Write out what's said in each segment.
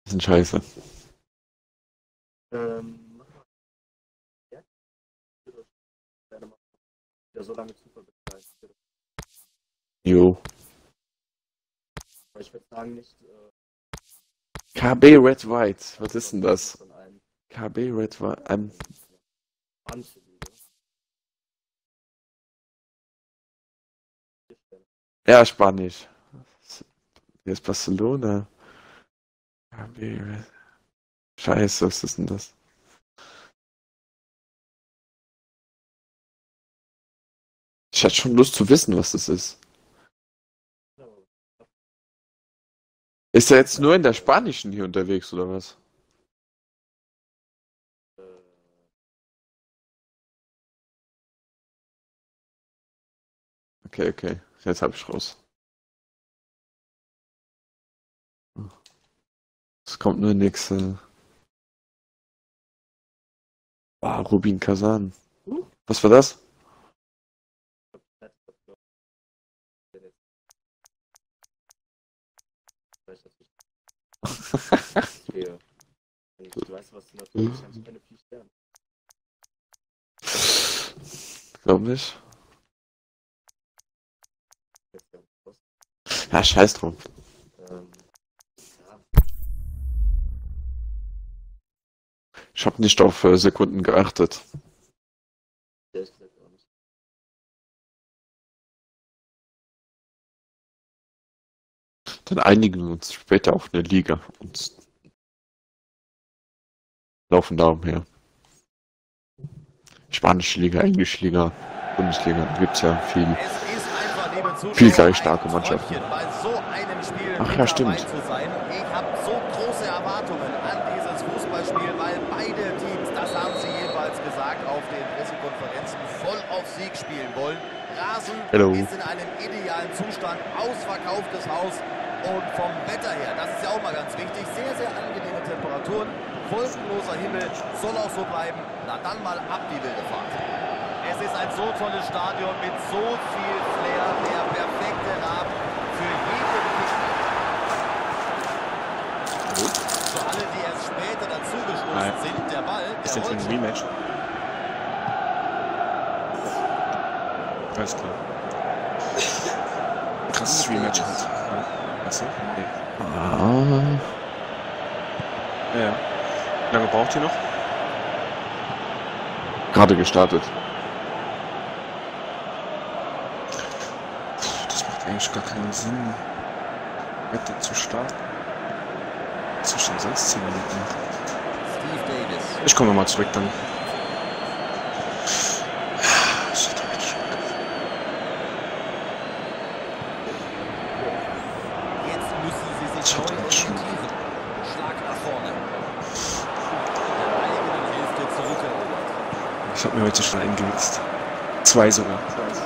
Das sind scheiße. Mach mal. Ja, ich würde gerne mal wieder so lange Zufall begleiten. Jo. Aber ich würde sagen, nicht KB Red White. Was ist denn das? von einem KB Red White. manche Liga. Ja, Spanisch. Hier ist Barcelona. KB Red. Scheiße, was ist denn das? Ich hatte schon Lust zu wissen, was das ist. Ist er jetzt nur in der Spanischen hier unterwegs, oder was? Okay, okay. Jetzt hab ich raus. Es kommt nur nix. Rubin Kazan. Was war das? Okay. Du weißt, was du natürlich hast, keine 4 Sterne. Glaub nicht. Ja, scheiß drauf. Ja. Ich habe nicht auf Sekunden geachtet. Ehrlich gesagt auch nicht. Dann einigen wir uns später auf eine Liga und laufen da umher. Spanische Liga, Englische Liga, Bundesliga, da gibt's ja viel gleich starke Mannschaften. Ach ja, stimmt. Ich habe so große Erwartungen an dieses Fußballspiel, weil beide Teams, das haben sie jeweils gesagt, auf den Pressekonferenzen voll auf Sieg spielen wollen. Rasen ist in einem idealen Zustand, ausverkauftes Haus und vom Wetter her, das ist ja auch mal ganz wichtig, sehr, sehr angenehme Temperaturen, wolkenloser Himmel, soll auch so bleiben. Na dann mal ab die wilde Fahrt. Es ist ein so tolles Stadion mit so viel Flair, der perfekte Rahmen für jeden Picknick. Für alle, die erst später dazugestoßen sind, der Ball, der ist jetzt ein Rematch. Alles klar. Krasses Rematch halt. Ja. Weißt du? Nee. Ja. Wie lange braucht ihr noch? Gerade gestartet. Das macht eigentlich gar keinen Sinn, Wette zu starten. Zwischen sonst 10 Minuten. Steve Davis. Ich komme mal zurück dann. Jetzt müssen sie sich neu orientieren. Schlag nach vorne. Der eigenen Hälfte zurückerobert. Ich habe mir heute schon eingesetzt. 2 sogar.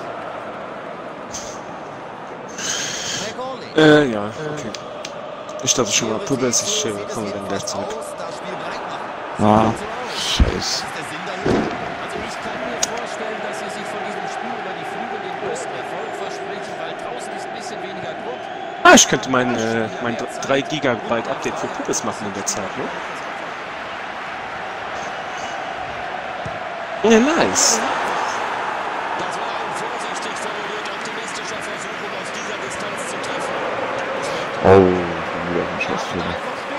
Ja, okay. Ich dachte schon mal, Pubbels, ich komme dann gleich zurück. Scheiße. Also ich kann mir vorstellen, dass sie sich von diesem Spiel über die Flügel den größten Erfolg versprechen, weil draußen ist ein bisschen weniger Druck. Ich könnte mein 3 Gigabyte Update für Pubbels machen in der Zeit, ne? Ja, nice. Das war ein vorsichtig formuliert optimistischer Versuch, um aus dieser Distanz zu treffen. Wieder ein Scheißfehler.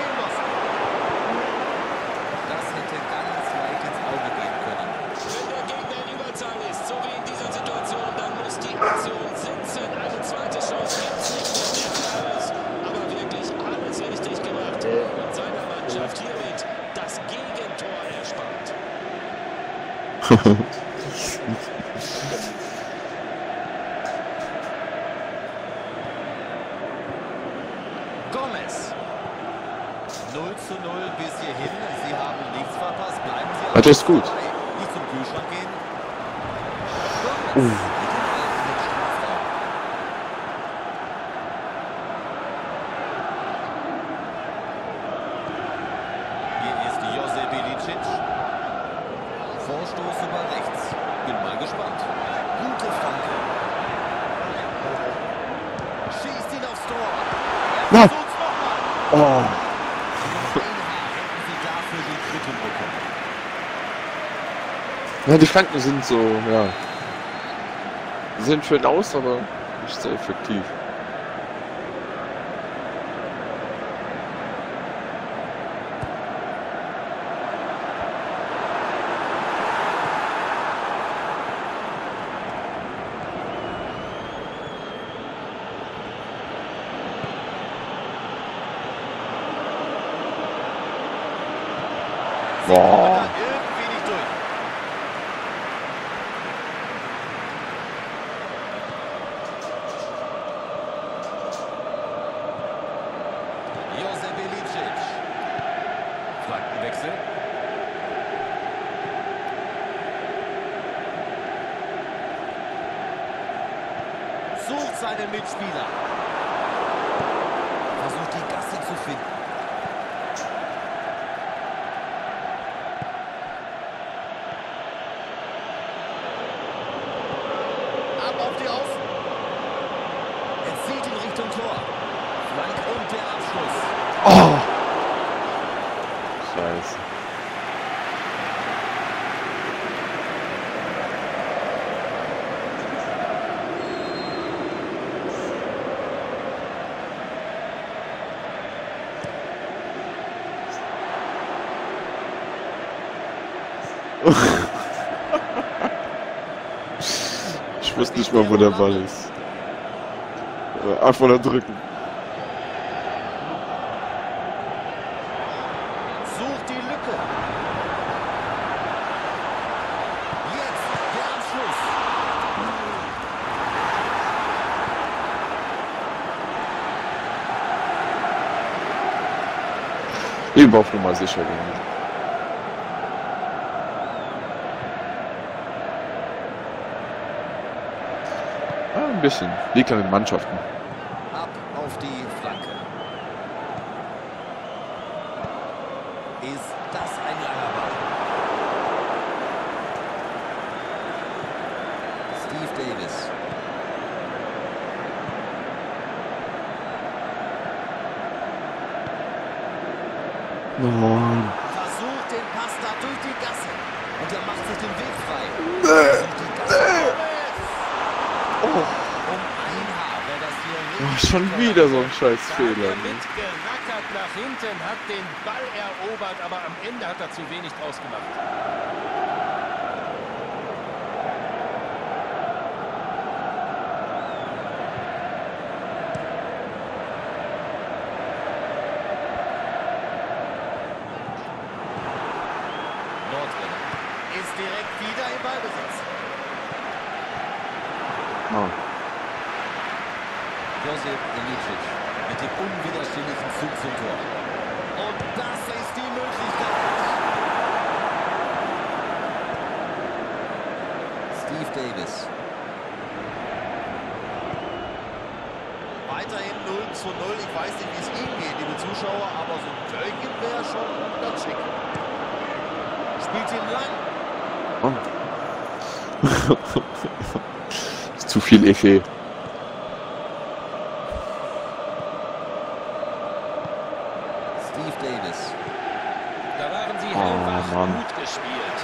Das hätte ganz leicht ins Auge gehen können. Wenn der Gegner in Überzahl ist, so wie in dieser Situation, dann muss die Aktion sitzen. Eine zweite Chance gibt's nicht mehr. Der hat alles, aber wirklich alles richtig gemacht. Und seiner Mannschaft hiermit das Gegentor erspart. Gomez. 0:0 bis hierhin. Sie haben nichts verpasst. Bleiben Sie Das ist gut. dabei. Nicht zum Kühlschrank gehen. Gomez. Mit dem Ball in den Strafraum. Hier ist José Bilicic. Vorstoß über rechts. Bin mal gespannt. Gute Flanke. Schießt ihn aufs Tor. Er versucht's nochmal. Ja, die Flanken sind so, ja. Sehen schön aus, aber nicht sehr effektiv. Boah. Irgendwie nicht durch. Josep Ilicic. Flankenwechsel. Sucht seinen Mitspieler. Versucht die Gasse zu finden. Auf die Außen. Er zieht in Richtung Tor. Flank und der Abschluss. Oh! Scheiße. Ich wusste nicht mal, wo der Ball ist. Einfach nur drücken. Sucht die Lücke. Jetzt der Abschluss. Lieber auf Nummer sicher gehen. Ein bisschen. Liegt an den Mannschaften. Ab auf die Flanke. Ist das ein langer Ball? Steve Davis. Mann. Versucht den Pass da durch die Gasse. Und er macht sich den Weg frei. Versucht die Gasse. Oh. Um ein Haar wäre das hier Oh, richtig schon klar. wieder so ein scheiß Da hat Fehler. er mitgerackert nach hinten, hat den Ball erobert, aber am Ende hat er zu wenig draus gemacht. Nordring ist direkt wieder im Ballbesitz. Oh. Josep Ilicic mit dem unwiderstehlichen Zug zum Tor. Und das ist die Möglichkeit. Steve Davis. Weiterhin 0:0. Ich weiß nicht, wie es Ihnen geht, liebe Zuschauer, aber so ein Tölchen wäre schon ganz schick. Spielt ihn lang. Oh. Ist zu viel Efe. Steve Davis. Da waren sie Oh, hellwach, Mann. gut gespielt.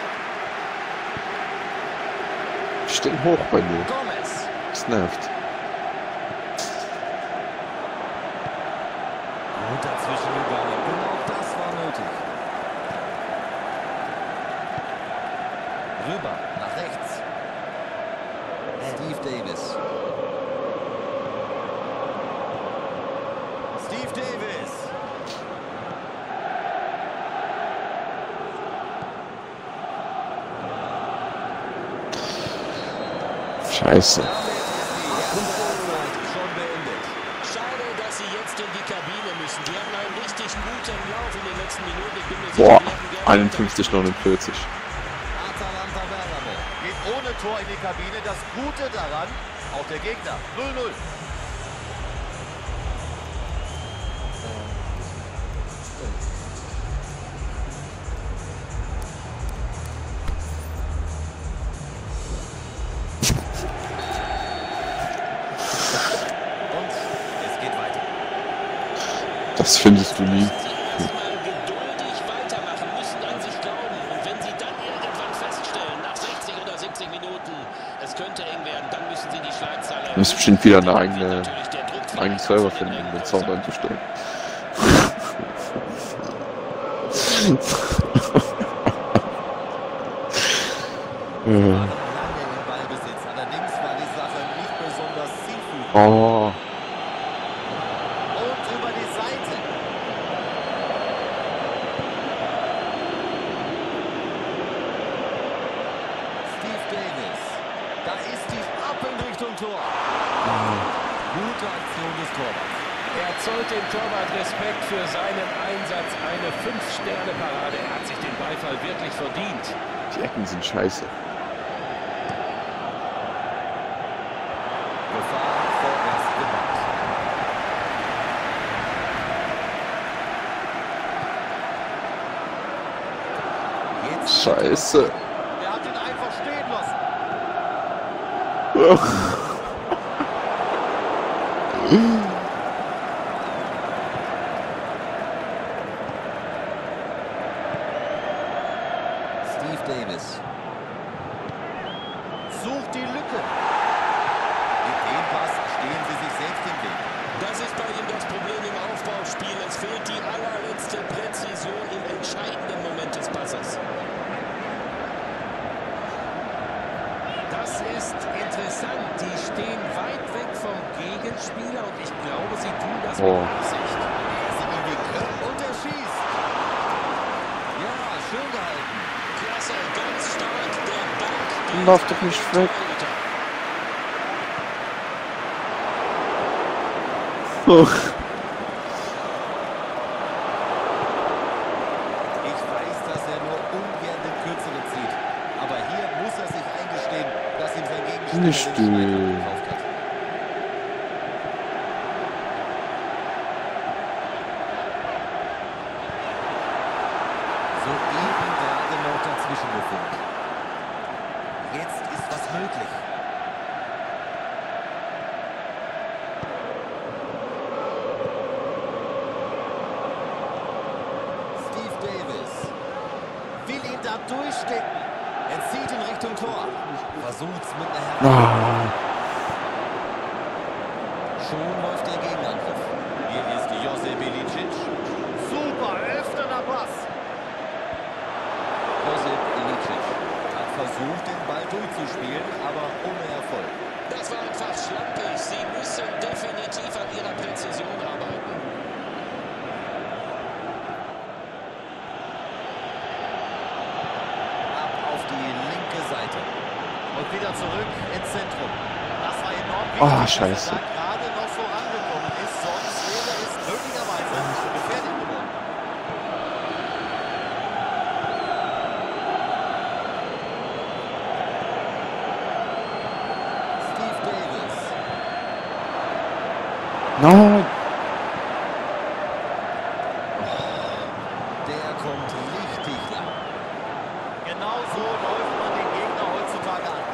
Stehen hoch bei mir. Gomez. Das nervt. Gut dazwischen gegangen. Genau das war nötig. Rüber, nach rechts. Steve Davis. Steve Davis. Scheiße. Damit ist die erste Halbzeit schon beendet. Schade, dass sie jetzt in die Kabine müssen. Die haben einen richtig guten Lauf in den letzten Minuten. Ich bin mir sicher, Boah, die hätten gerne 51, 49. Atalanta Bergamo geht ohne Tor in die Kabine. Das Gute daran, auch der Gegner 0:0. Und es geht weiter. Das findest du nie. Sie erstmal geduldig weitermachen, müssen an sich glauben. Und wenn sie dann irgendwann feststellen, nach 60 Muss bestimmt wieder eine eigene Server finden, um den Sound einzustellen. Allerdings war die Sache nicht besonders zielführend. Oh. Und über die Seite. Steve Davis. Da ist die ab in Richtung Tor. Gute Aktion des Torwarts. Er zollt dem Torwart Respekt für seinen Einsatz. Eine 5-Sterne-Parade. Er hat sich den Beifall wirklich verdient. Die Ecken sind scheiße. Gefahr vorwärts gemacht. Jetzt Scheiße. er hat ihn einfach stehen lassen. Steve Davis. Sucht die Lücke. Mit dem Pass stehen sie sich selbst im Weg. Das ist bei ihm das Problem im Aufbauspiel. Es fehlt die allerletzte Präzision im entscheidenden Moment des Passes. Das ist interessant. Die stehen weit weg vom Gegenspieler und ich glaube, sie tun das mit Absicht. Er ist in die Köpfe und er schießt. Ja, schön gehalten. Klasse, ganz stark. Der Dank. Lauf doch nicht weg. Ich weiß, dass er nur ungern den Kürzeren zieht. Aber hier muss er sich eingestehen, dass ihm sein Gegenspieler Nicht den Schneid du. gekauft hat. Soeben gerade noch dazwischen gefunden. Jetzt ist was möglich. Steve Davis will ihn da durchstecken. Er zieht in Richtung Tor. Versucht's mit einer Herren. Schon läuft der Gegenangriff. Hier ist Josip Ilicic. Super, öffnender Pass. Josip Ilicic hat versucht, den Ball durchzuspielen, aber ohne Erfolg. Das war einfach schlampig. Sie müssen definitiv an ihrer Präzision arbeiten. Ab auf die linke Seite. Und wieder zurück ins Zentrum. Das war enorm wichtig, Oh, dass er scheiße. da gerade noch vorangekommen ist. Sonst wäre es möglicherweise gefährlich geworden. Steve Davis. Nein. Der kommt richtig lang. Genau so läuft man den Gegner heutzutage an.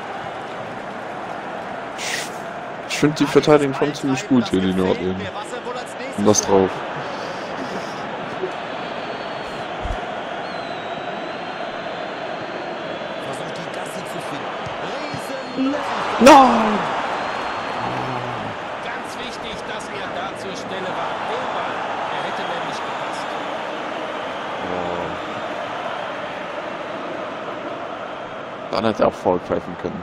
Ich finde die Verteidigung schon ziemlich gut hier, die Nordin. Und das drauf. Versucht die Gasse zu finden. Nein! Ganz wichtig, dass er da zur Stelle war. Der Ball. Er hätte nämlich gepasst. Dann hätte er auch voll pfeifen können.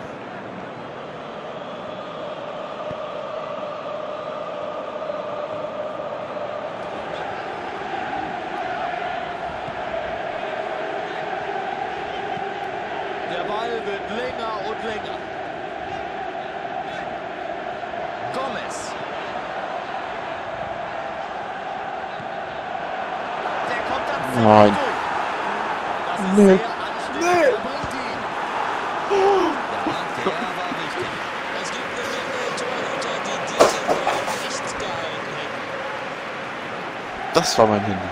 Der Ball wird länger und länger. Gomez. Der kommt dann Nein. durch. Das ist Nee. sehr anständig. Er bringt ihn. Ja, der war wichtig. Es gibt eine Menge Torhüter, die diesen Ball nicht gehalten hätten. Das war mein Handy.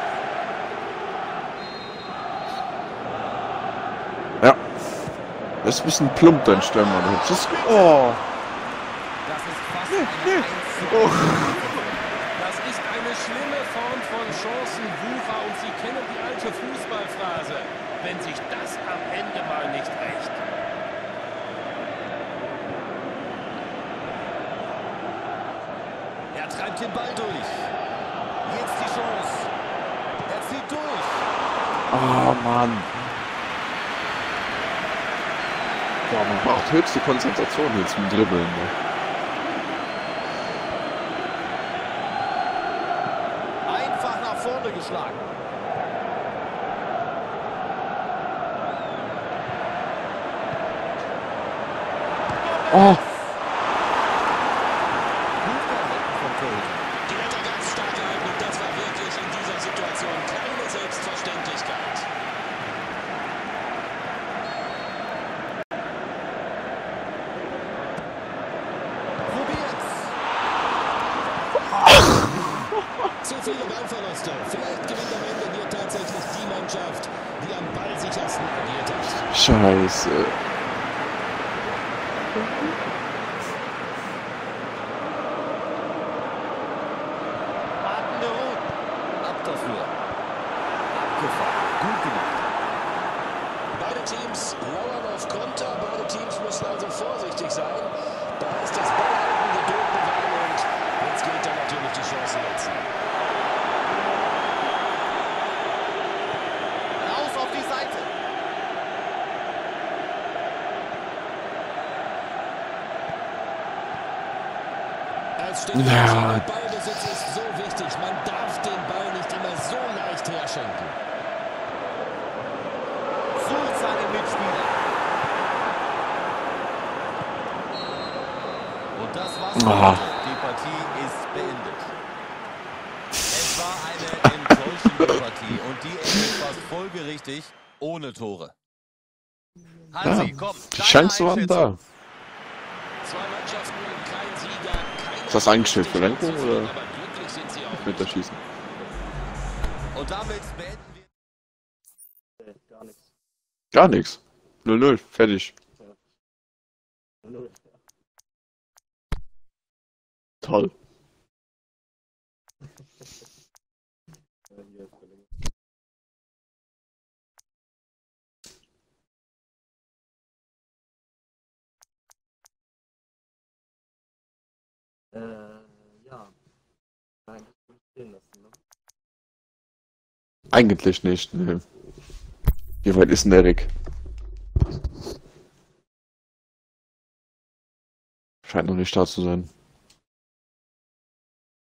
Ja. Das ist ein bisschen plump, dein Stürmer. Das ist, oh. Das ist fast eine 1:1. Das ist eine schlimme Form von Chancenwucher und Sie kennen die alte Fußballphrase. Wenn sich das am Ende mal nicht rächt. bringt den Ball durch. Jetzt die Chance. Er zieht durch. Oh Mann. Boah, man braucht höchste Konzentration hier zum Dribbeln. Ne? Einfach nach vorne geschlagen. Oh. Die hat er ganz stark gehalten und das war wirklich in dieser Situation keine Selbstverständlichkeit. Probiert's. Zu viele Ballverluste. Vielleicht gewinnt am Ende hier tatsächlich die Mannschaft, die am ballsichersten agiert hat. Scheiße. Atmende Rot. Ab dafür. Abgefahren. Gut gemacht. Beide Teams lauern auf Konter. Beide Teams müssen also vorsichtig sein. Da ist das Ballhalten Geduld bewahren und jetzt gilt dann natürlich die Chance nutzen. Raus auf die Seite. Es steht fest, Ja. der Ballbesitz ist so wichtig. Man darf den Ball nicht immer so leicht herschenken. Sucht seinen Mitspieler. Und das war's. Ah. Die Partie ist beendet. Es war eine enttäuschende Partie und die endet fast folgerichtig ohne Tore. Hansi, komm. Die deine Chancen waren Einschätzung. da. Zwei Mannschaften und kein Sieger. Ist das eingestellt für Lenkung oder Aber glücklich sind sie auch mit der Schießen? Und damit beenden wir. Gar nichts. Gar nichts. 0-0. Fertig. Null. Toll. Hier ist Verlängerung. Ja. Nein, das will ich stehen lassen, ne? Eigentlich nicht. Ne. Wie weit ist denn der Rick? Scheint noch nicht da zu sein.